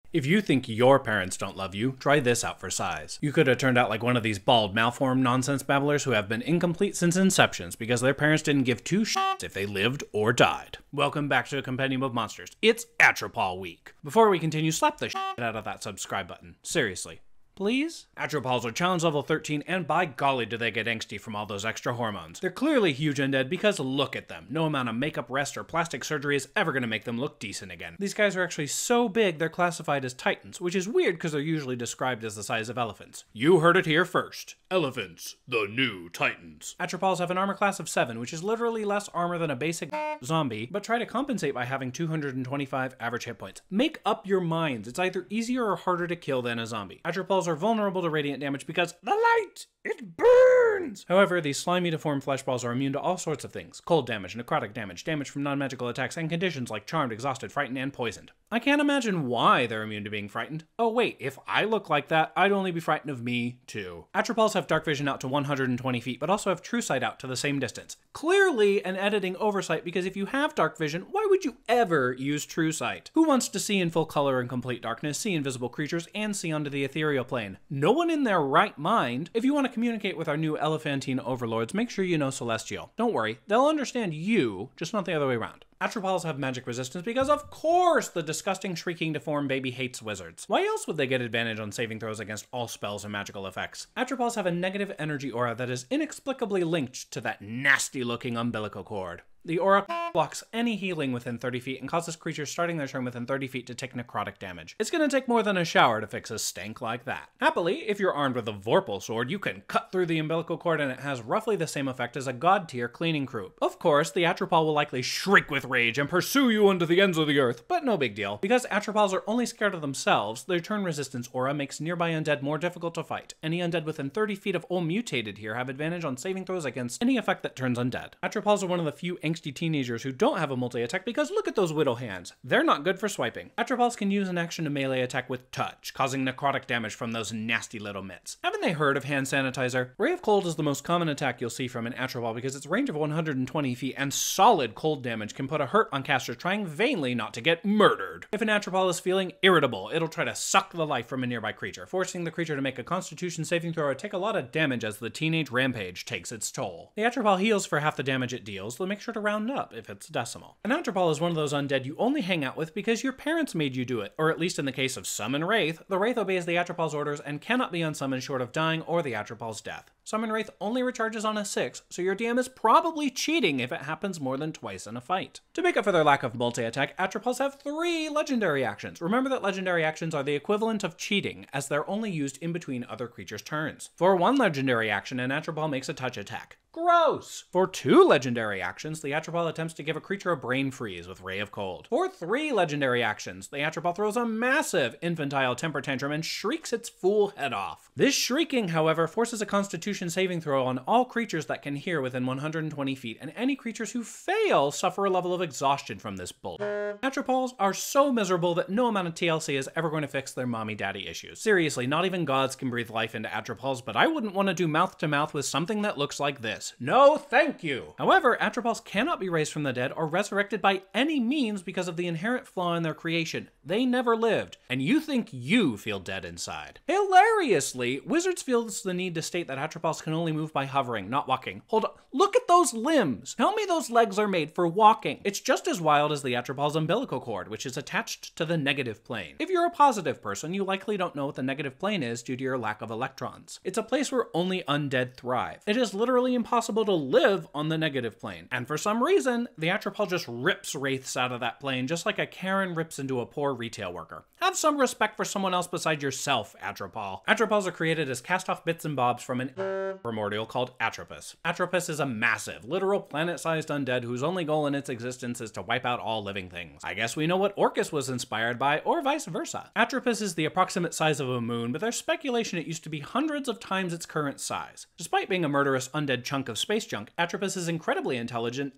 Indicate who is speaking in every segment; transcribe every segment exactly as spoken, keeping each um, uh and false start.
Speaker 1: If you think your parents don't love you, try this out for size. You could have turned out like one of these bald, malformed nonsense babblers who have been incomplete since inceptions because their parents didn't give two shits if they lived or died. Welcome back to a Compendium of Monsters. It's Atropal Week. Before we continue, slap the shit out of that subscribe button. Seriously. Please? Atropals are challenge level thirteen, and by golly do they get angsty from all those extra hormones. They're clearly huge undead because look at them. No amount of makeup, rest, or plastic surgery is ever going to make them look decent again. These guys are actually so big they're classified as titans, which is weird because they're usually described as the size of elephants. You heard it here first. Elephants, the new titans. Atropals have an armor class of seven, which is literally less armor than a basic zombie, but try to compensate by having two hundred twenty-five average hit points. Make up your minds. It's either easier or harder to kill than a zombie. Atropals are vulnerable to radiant damage because the light, it burns! However, these slimy deformed flesh balls are immune to all sorts of things. Cold damage, necrotic damage, damage from non-magical attacks, and conditions like charmed, exhausted, frightened, and poisoned. I can't imagine why they're immune to being frightened. Oh wait, if I look like that, I'd only be frightened of me too. Atropals have dark vision out to one hundred twenty feet, but also have Truesight out to the same distance. Clearly an editing oversight, because if you have dark vision, why would you ever use Truesight? Who wants to see in full color and complete darkness, see invisible creatures, and see onto the ethereal plane? No one in their right mind. If you want to communicate with our new elephantine overlords, make sure you know Celestial. Don't worry, they'll understand you, just not the other way around. Atropals have magic resistance because, of course, the disgusting, shrieking, deformed baby hates wizards. Why else would they get advantage on saving throws against all spells and magical effects? Atropals have a negative energy aura that is inexplicably linked to that nasty-looking umbilical cord. The aura blocks any healing within thirty feet and causes creatures starting their turn within thirty feet to take necrotic damage. It's gonna take more than a shower to fix a stank like that. Happily, if you're armed with a Vorpal sword, you can cut through the umbilical cord and it has roughly the same effect as a god tier cleaning crew. Of course, the Atropal will likely shriek with rage and pursue you unto the ends of the earth, but no big deal. Because Atropals are only scared of themselves, their turn resistance aura makes nearby undead more difficult to fight. Any undead within thirty feet of all mutated here have advantage on saving throws against any effect that turns undead. Atropals are one of the few angsty teenagers who don't have a multi-attack because look at those widow hands. They're not good for swiping. Atropals can use an action to melee attack with touch, causing necrotic damage from those nasty little mitts. Haven't they heard of hand sanitizer? Ray of Cold is the most common attack you'll see from an Atropal because its range of one hundred twenty feet and solid cold damage can put a hurt on casters trying vainly not to get murdered. If an Atropal is feeling irritable, it'll try to suck the life from a nearby creature, forcing the creature to make a constitution saving throw or take a lot of damage as the teenage rampage takes its toll. The Atropal heals for half the damage it deals, so make sure to round up if it's decimal. An Atropal is one of those undead you only hang out with because your parents made you do it, or at least in the case of Summon Wraith, the Wraith obeys the Atropal's orders and cannot be unsummoned short of dying or the Atropal's death. Summon Wraith only recharges on a six, so your D M is probably cheating if it happens more than twice in a fight. To make up for their lack of multi-attack, Atropals have three legendary actions. Remember that legendary actions are the equivalent of cheating, as they're only used in between other creatures' turns. For one legendary action, an Atropal makes a touch attack. Gross! For two legendary actions, the Atropal attempts to give a creature a brain freeze with Ray of Cold. For three legendary actions, the Atropal throws a massive infantile temper tantrum and shrieks its fool head off. This shrieking, however, forces a constitution saving throw on all creatures that can hear within one hundred twenty feet, and any creatures who fail suffer a level of exhaustion from this bull. Atropals are so miserable that no amount of T L C is ever going to fix their mommy-daddy issues. Seriously, not even gods can breathe life into Atropals, but I wouldn't want to do mouth-to-mouth with something that looks like this. No, thank you! However, Atropals cannot be raised from the dead or resurrected by any means because of the inherent flaw in their creation. They never lived, and you think you feel dead inside. Hilariously, Wizards feels the need to state that Atropals can only move by hovering, not walking. Hold on, look at those limbs! Tell me those legs are made for walking. It's just as wild as the Atropal's umbilical cord, which is attached to the negative plane. If you're a positive person, you likely don't know what the negative plane is due to your lack of electrons. It's a place where only undead thrive. It is literally impossible to live on the negative plane, and for some reason, the Atropal just rips wraiths out of that plane just like a Karen rips into a poor retail worker. Have some respect for someone else besides yourself, Atropal. Atropals are created as cast-off bits and bobs from an primordial called Atropus. Atropus is a massive, literal planet-sized undead whose only goal in its existence is to wipe out all living things. I guess we know what Orcus was inspired by, or vice versa. Atropus is the approximate size of a moon, but there's speculation it used to be hundreds of times its current size. Despite being a murderous undead chunk of space junk, Atropus is incredibly intelligent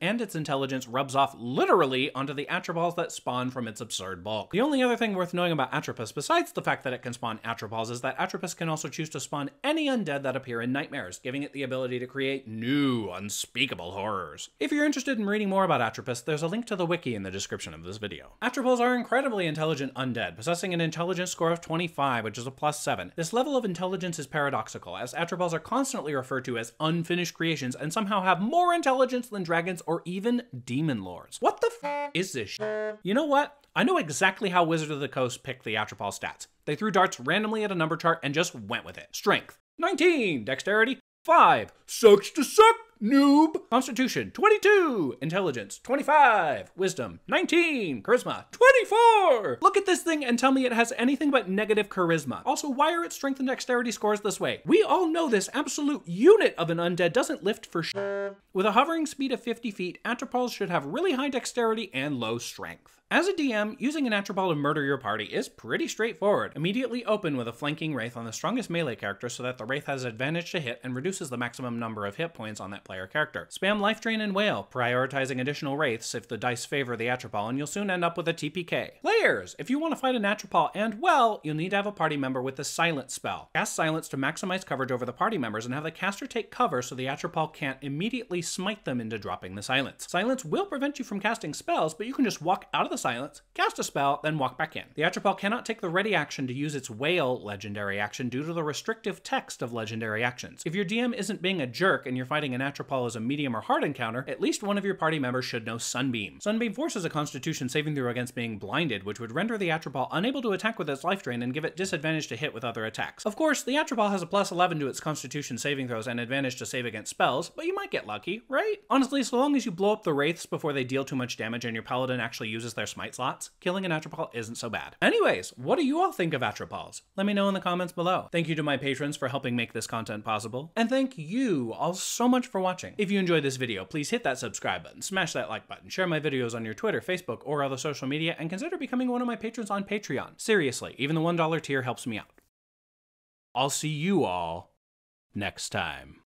Speaker 1: and its intelligence rubs off literally onto the Atropals that spawn from its absurd bulk. The only other thing worth knowing about Atropus, besides the fact that it can spawn Atropals, is that Atropus can also choose to spawn any undead that appear in nightmares, giving it the ability to create new, unspeakable horrors. If you're interested in reading more about Atropus, there's a link to the wiki in the description of this video. Atropals are incredibly intelligent undead, possessing an intelligence score of twenty-five, which is a plus seven. This level of intelligence is paradoxical, as Atropals are constantly referred to as unfinished creations and somehow have more intelligence than dragons or even demon lords. What the f is this sh? You know what? I know exactly how Wizard of the Coast picked the Atropal stats. They threw darts randomly at a number chart and just went with it. Strength, nineteen. Dexterity, five. Sucks to suck, noob. Constitution, twenty-two. Intelligence, twenty-five. Wisdom, nineteen. Charisma, twenty-four. Look at this thing and tell me it has anything but negative charisma. Also, why are its strength and dexterity scores this way? We all know this absolute unit of an undead doesn't lift for sh*. With a hovering speed of fifty feet, Atropals should have really high dexterity and low strength. As a D M, using an Atropal to murder your party is pretty straightforward. Immediately open with a flanking Wraith on the strongest melee character so that the Wraith has advantage to hit and reduces the maximum number of hit points on that player character. Spam Life Drain and Wail, prioritizing additional Wraiths if the dice favor the Atropal, and you'll soon end up with a T P K. Players! If you want to fight an Atropal and, well, you'll need to have a party member with the Silence spell. Cast Silence to maximize coverage over the party members and have the caster take cover so the Atropal can't immediately smite them into dropping the Silence. Silence will prevent you from casting spells, but you can just walk out of the Silence, cast a spell, then walk back in. The Atropal cannot take the ready action to use its Wail legendary action due to the restrictive text of legendary actions. If your D M isn't being a jerk and you're fighting an Atropal as a medium or hard encounter, at least one of your party members should know Sunbeam. Sunbeam forces a Constitution saving throw against being blinded, which would render the Atropal unable to attack with its life drain and give it disadvantage to hit with other attacks. Of course, the Atropal has a plus eleven to its Constitution saving throws and advantage to save against spells, but you might get lucky, right? Honestly, so long as you blow up the Wraiths before they deal too much damage and your Paladin actually uses their smite slots, killing an Atropal isn't so bad. Anyways, what do you all think of Atropals? Let me know in the comments below. Thank you to my patrons for helping make this content possible, and thank you all so much for watching. If you enjoyed this video, please hit that subscribe button, smash that like button, share my videos on your Twitter, Facebook, or other social media, and consider becoming one of my patrons on Patreon. Seriously, even the one dollar tier helps me out. I'll see you all next time.